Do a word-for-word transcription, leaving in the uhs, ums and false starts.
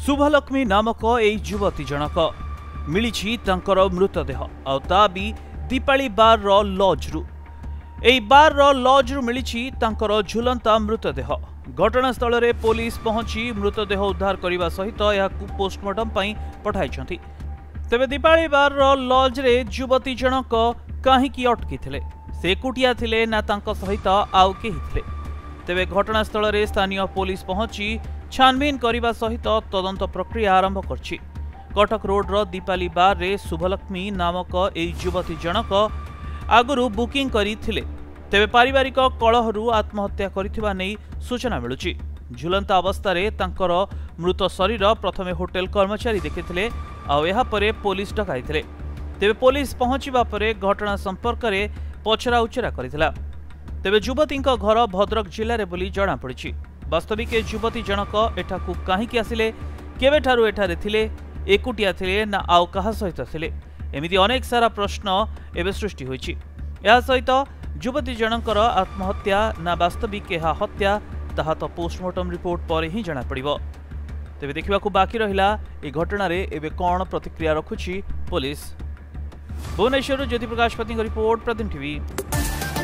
शुभलक्ष्मी नामक एई युवती जनक मिली तांकर मृतदेह आ ता भी दीपाली बार रो लॉज रु एई बार रो लॉज रु मिली तांकर झुलंता मृतदेह। घटनास्थल रे पुलिस पहुंची मृतदेह उद्धार करने सहित यहाकू पोस्टमार्टम पई पठाइछंती। तेबे दीपाली बार रो लॉज रे युवती जनक काहींकी अटकी थिले, से एकुटिया थिले ना तांको सहित आउ केही थिले। तेबे घटनास्थल रे स्थानीय पुलिस पहुंची छानबीन करने सहित तदंत प्रक्रिया आरंभ करछि। कटक रोड रो दीपाली बार रे शुभलक्ष्मी नामक एई युवती जनक आगुरु बुकिंग करी थिले। तेबे पारिवारिक कलहरु आत्महत्या करिथिबा नै सूचना मिलुछि। झुलंता अवस्था रे तांकर मृत शरीर प्रथमे होटेल कर्मचारी देखिथिले आ एहा परे पुलिस डकाइथिले। तेबे पुलिस पहुंचीबा परे घटना संपर्क रे पचरा उचरा करिथिला। तेबे युवतींक घर भद्रक जिल्ला रे बोली जणा पड़िछि। वास्तविक युवती जनक एठाकू काहींकी आसिले, केबेठारु एठारे थिले, एकुटिया थिले ना आउ काहा सहित थिले, एमिति अनेक सारा प्रश्न एबे सृष्टि होइछि। या सहित युवती जनकर आत्महत्या ना वास्तविक एहा हत्या ताहा तो पोस्टमार्टम रिपोर्ट पर ही जणा पड़िबो। तेबे देखिबाकू बाकी रहिला ए घटना रे एबे कोन प्रतिक्रिया रखुछि पुलिस। भुवनेश्वर ज्योति प्रकाश पति रिपोर्ट, प्रदीप टीवी।